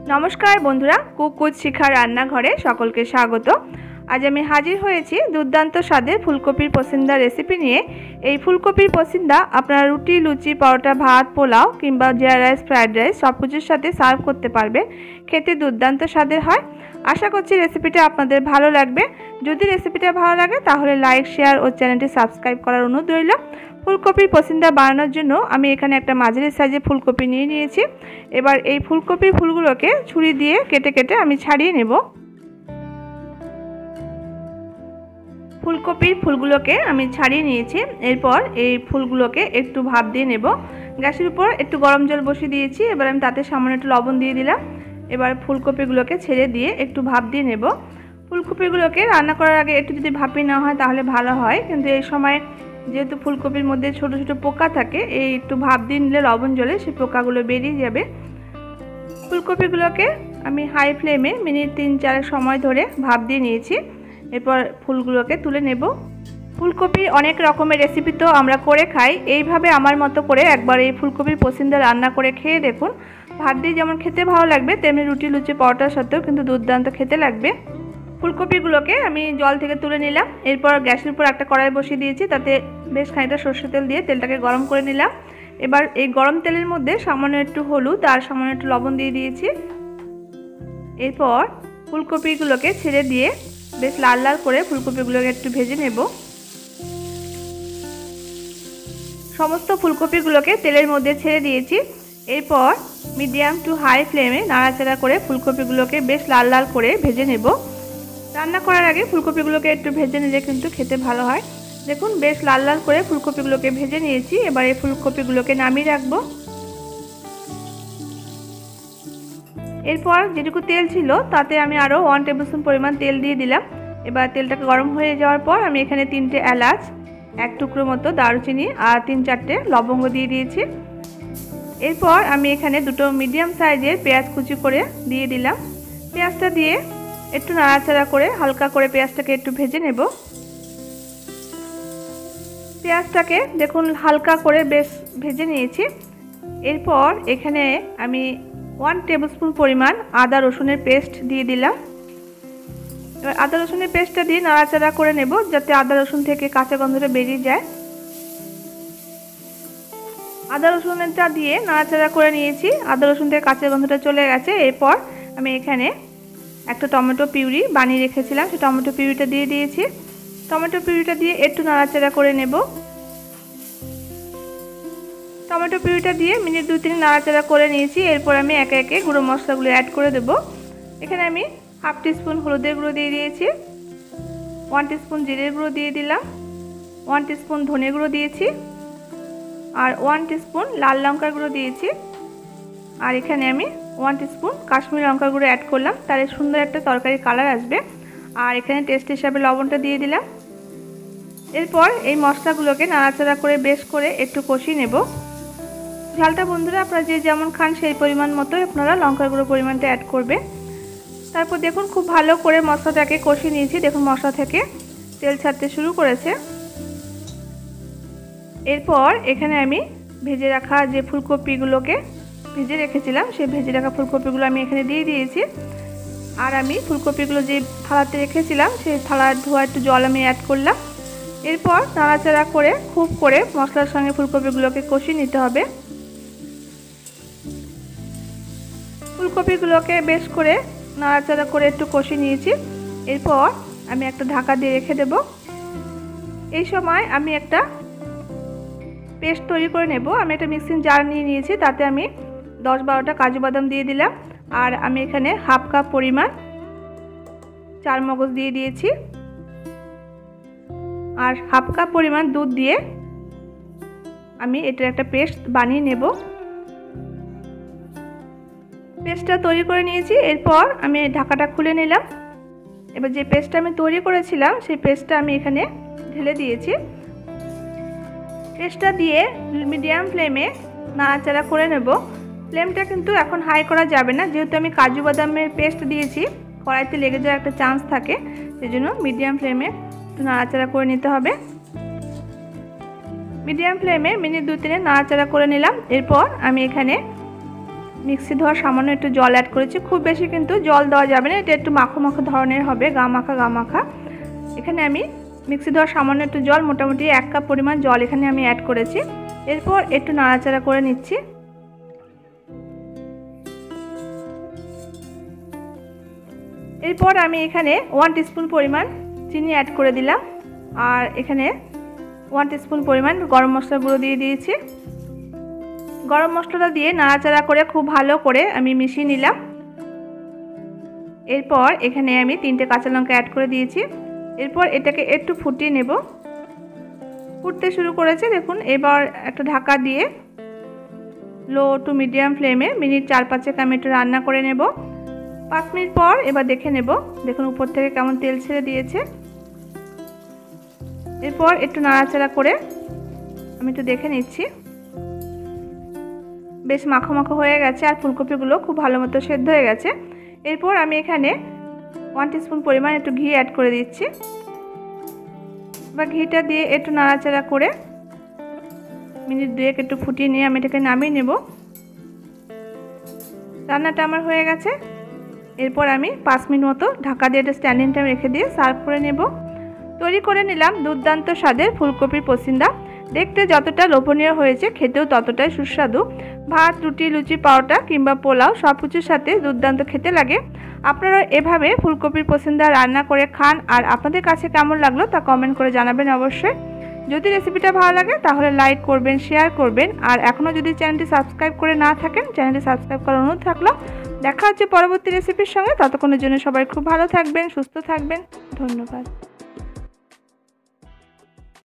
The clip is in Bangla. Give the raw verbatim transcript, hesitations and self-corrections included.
नमस्कार बंधुरा कुक उइथ शिखा रान्नाघरे सकलके स्वागत। आज आमी हाजिर हয়েছি दुर्दान्त स्वादेर फुलकपिर पसिंदा रेसिपि निये। এই ফুলকপির পসিন্দা আপনারা রুটি, লুচি, পরোটা, ভাত, পোলাও কিংবা জিরা রাইস, ফ্রাইড রাইস সবকিছুর সাথে সার্ভ করতে পারবেন। খেতে দুর্দান্ত স্বাদের হয়। আশা করছি রেসিপিটা আপনাদের ভালো লাগবে। যদি রেসিপিটা ভালো লাগে তাহলে লাইক, শেয়ার ও চ্যানেলটি সাবস্ক্রাইব করার অনুরোধ রইল। ফুলকপির পসিন্দা বানানোর জন্য আমি এখানে একটা মাঝারি সাইজের ফুলকপি নিয়ে নিয়েছি। এবার এই ফুলকপির ফুলগুলোকে ছুরি দিয়ে কেটে কেটে আমি ছাড়িয়ে নেব। ফুলকপির ফুলগুলোকে আমি ছাড়িয়ে নিয়েছি। এরপর এই ফুলগুলোকে একটু ভাপ দিয়ে নেব। গ্যাসের উপর একটু গরম জল বসিয়ে দিয়েছি। এবার আমি তাতে সামান্য একটু লবণ দিয়ে দিলাম। এবার ফুলকপিগুলোকে ছেড়ে দিয়ে একটু ভাপ দিয়ে নেব। ফুলকপিগুলোকে রান্না করার আগে একটু যদি ভাপিয়ে নেওয়া হয় তাহলে ভালো হয়, কিন্তু এই সময় যেহেতু ফুলকপির মধ্যে ছোট ছোট পোকা থাকে, এই একটু ভাপ দিয়ে নিলে লবণ জলে সেই পোকাগুলো বেরিয়ে যাবে। ফুলকপিগুলোকে আমি হাই ফ্লেমে মিনিট তিন চার সময় ধরে ভাপ দিয়ে নিয়েছি। এরপর ফুলগুলোকে তুলে নেব। ফুলকপির অনেক রকমের রেসিপি তো আমরা করে খাই, এইভাবে আমার মতো করে একবার এই ফুলকপির পছন্দের রান্না করে খেয়ে দেখুন। ভাত দিয়ে যেমন খেতে ভালো লাগবে, তেমনি রুটি, লুচি, পরোটার সাথেও কিন্তু দুর্দান্ত খেতে লাগবে। ফুলকপিগুলোকে আমি জল থেকে তুলে নিলাম। এরপর গ্যাসের উপর একটা কড়াই বসিয়ে দিয়েছি, তাতে বেশ খানিকটা সরষের তেল দিয়ে তেলটাকে গরম করে নিলাম। এবার এই গরম তেলের মধ্যে সামান্য একটু হলুদ আর সামান্য একটু লবণ দিয়ে দিয়েছি। এরপর ফুলকপিগুলোকে ছেড়ে দিয়ে বেশ লাল লাল করে ফুলকপিগুলোকে একটু ভেজে নেব। সমস্ত ফুলকপিগুলোকে তেলের মধ্যে ছেড়ে দিয়েছি। এরপর মিডিয়াম টু হাই ফ্লেমে নাড়াচাড়া করে ফুলকপিগুলোকে বেশ লাল লাল করে ভেজে নেব। রান্না করার আগে ফুলকপিগুলোকে একটু ভেজে নিলে কিন্তু খেতে ভালো হয়। দেখুন বেশ লাল লাল করে ফুলকপিগুলোকে ভেজে নিয়েছি। এবার এই ফুলকপিগুলোকে নামিয়ে রাখবো। এরপর যেটুকু তেল ছিল তাতে আমি আরও ওয়ান টেবিল স্পুন পরিমাণ তেল দিয়ে দিলাম। এবার তেলটাকে গরম হয়ে যাওয়ার পর আমি এখানে তিনটে এলাচ, এক টুকরো মতো দারুচিনি আর তিন চারটে লবঙ্গ দিয়ে দিয়েছি। এরপর আমি এখানে দুটো মিডিয়াম সাইজের পেঁয়াজ কুচি করে দিয়ে দিলাম। পেঁয়াজটা দিয়ে একটু নাড়াচাড়া করে হালকা করে পেঁয়াজটাকে একটু ভেজে নেব। পেঁয়াজটাকে দেখুন হালকা করে বেশ ভেজে নিয়েছি। এরপর এখানে আমি ওয়ান টেবিল স্পুন পরিমাণ আদা রসুনের পেস্ট দিয়ে দিলাম। এবার আদা রসুনের পেস্টটা দিয়ে নাড়াচাড়া করে নেব, যাতে আদা রসুন থেকে কাঁচা গন্ধটা বেরিয়ে যায়। আদা রসুনটা দিয়ে নাড়াচাড়া করে নিয়েছি। আদা রসুন থেকে কাঁচা গন্ধটা চলে গেছে। এরপর আমি এখানে একটা টমেটো পিউরি বানিয়ে রেখেছিলাম, সেই টমেটো পিউরিটা দিয়ে দিয়েছি। টমেটো পিউরিটা দিয়ে একটু নাড়াচাড়া করে নেব। টমেটো পিউরিটা দিয়ে মিনিট দুই তিন নাড়াচাড়া করে নিয়েছি। এরপর আমি একে একে গুঁড়ো মশলাগুলো অ্যাড করে দেব। এখানে আমি হাফ টিস্পুন হলুদের গুঁড়ো দিয়ে দিয়েছি, ওয়ান টিস্পুন জিরের গুঁড়ো দিয়ে দিলাম, ওয়ান টিস্পুন ধনে গুঁড়ো দিয়েছি আর ওয়ান টিস্পুন লাল লঙ্কার গুঁড়ো দিয়েছি। আর এখানে আমি ওয়ান টিস্পুন কাশ্মীরি লঙ্কার গুঁড়ো অ্যাড করলাম, তাহলে সুন্দর একটা তরকারি কালার আসবে। আর এখানে টেস্ট হিসাবে লবণটা দিয়ে দিলাম। এরপর এই মশলাগুলোকে নাড়াচাড়া করে বেশ করে একটু কষিয়ে নেব। ঝালটা বন্ধুরা আপনারা যে যেমন খান সেই পরিমাণ মতোই আপনারা লঙ্কার গুঁড়ো পরিমাণটা অ্যাড করবে। তারপর দেখুন খুব ভালো করে মশলাটাকে কষিয়ে নিয়েছি। দেখুন মশলা থেকে তেল ছাড়তে শুরু করেছে। এরপর এখানে আমি ভেজে রাখা যে ফুলকপিগুলোকে ভেজে রেখেছিলাম, সেই ভেজে রাখা ফুলকপিগুলো আমি এখানে দিয়ে দিয়েছি। আর আমি ফুলকপিগুলো যে থালাতে রেখেছিলাম সেই থালার ধোয়া একটু জল আমি অ্যাড করলাম। এরপর নাড়াচাড়া করে খুব করে মশলার সঙ্গে ফুলকপিগুলোকে কষিয়ে নিতে হবে। ফুলকপিগুলোকে বেশ করে নাড়াচাড়া করে একটু কষিয়ে নিয়েছি। এরপর আমি একটা ঢাকা দিয়ে রেখে দেব। এই সময় আমি একটা পেস্ট তৈরি করে নেব। আমি একটা মিক্সিং জার নিয়ে নিয়েছি, তাতে আমি দশ বারোটা কাজু বাদাম দিয়ে দিলাম। আর আমি এখানে হাফ কাপ পরিমাণ চার মগজ দিয়ে দিয়েছি আর হাফ কাপ পরিমাণ দুধ দিয়ে আমি এটার একটা পেস্ট বানিয়ে নেব। পেস্টটা তৈরি করে নিয়েছি। এরপর আমি ঢাকাটা খুলে নিলাম। এবার যে পেস্টটা আমি তৈরি করেছিলাম সেই পেস্টটা আমি এখানে ঢেলে দিয়েছি। পেস্টটা দিয়ে মিডিয়াম ফ্লেমে নাড়াচাড়া করে নেব। ফ্লেমটা কিন্তু এখন হাই করা যাবে না, যেহেতু আমি কাজু বাদামের পেস্ট দিয়েছি, কড়াইতে লেগে যাওয়ার একটা চান্স থাকে, সেই জন্য মিডিয়াম ফ্লেমে নাড়াচাড়া করে নিতে হবে। মিডিয়াম ফ্লেমে মিনিট দুই তিনে নাড়াচাড়া করে নিলাম। এরপর আমি এখানে মিক্সি ধোয়ার সামান্য একটু জল অ্যাড করেছি। খুব বেশি কিন্তু জল দেওয়া যাবে না, এটা একটু মাখো মাখো ধরনের হবে, গা মাখা গা মাখা। এখানে আমি মিক্সি ধোয়ার সামান্য একটু জল, মোটামুটি এক কাপ পরিমাণ জল এখানে আমি অ্যাড করেছি। এরপর একটু নাড়াচাড়া করে নিচ্ছি। এরপর আমি এখানে ওয়ান টিস্পুন পরিমাণ চিনি অ্যাড করে দিলাম, আর এখানে ওয়ান টিস্পুন পরিমাণ গরম মশলা গুঁড়ো দিয়ে দিয়েছি। গরম মশলাটা দিয়ে নাড়াচাড়া করে খুব ভালো করে আমি মিশিয়ে নিলাম। এরপর এখানে আমি তিনটে কাঁচা লঙ্কা অ্যাড করে দিয়েছি। এরপর এটাকে একটু ফুটিয়ে নেব। ফুটতে শুরু করেছে দেখুন। এবার একটা ঢাকা দিয়ে লো টু মিডিয়াম ফ্লেমে মিনিট চার পাঁচেক আমি একটু রান্না করে নেব। পাঁচ মিনিট পর এবার দেখে নেব, দেখুন উপর থেকে কেমন তেল ছেড়ে দিয়েছে। এরপর একটু নাড়াচাড়া করে আমি একটু দেখে নিচ্ছি। বেশ মাখো মাখো হয়ে গেছে আর ফুলকপিগুলো খুব ভালো মতো সেদ্ধ হয়ে গেছে। এরপর আমি এখানে ওয়ান টিস্পুন পরিমাণ একটু ঘি অ্যাড করে দিচ্ছি। এবার ঘিটা দিয়ে একটু নাড়াচাড়া করে মিনিট দুয়েক একটু ফুটিয়ে নিয়ে আমি এটাকে নামিয়ে নেব। রান্নাটা আমার হয়ে গেছে। এরপর আমি পাঁচ মিনিট মতো ঢাকা দিয়ে একটা স্ট্যান্ডিং টাইম রেখে দিয়ে সার্ভ করে নেব। তৈরি করে নিলাম দুর্দান্ত স্বাদের ফুলকপির পসিন্দা। দেখতে যতটা লোভনীয় হয়েছে, খেতেও ততটাই সুস্বাদু। ভাত, রুটি, লুচি, পরোটা কিংবা পোলাও সব কিছুর সাথে দুর্দান্ত খেতে লাগে। আপনারা এভাবে ফুলকপির পসিন্দা রান্না করে খান, আর আপনাদের কাছে কেমন লাগলো তা কমেন্ট করে জানাবেন অবশ্যই। যদি রেসিপিটা ভালো লাগে তাহলে লাইক করবেন, শেয়ার করবেন, আর এখনও যদি চ্যানেলটি সাবস্ক্রাইব করে না থাকেন চ্যানেলটি সাবস্ক্রাইব করার অনুরোধ থাকলো। দেখা হচ্ছে পরবর্তী রেসিপির সঙ্গে। ততক্ষণের জন্য সবাই খুব ভালো থাকবেন, সুস্থ থাকবেন। ধন্যবাদ।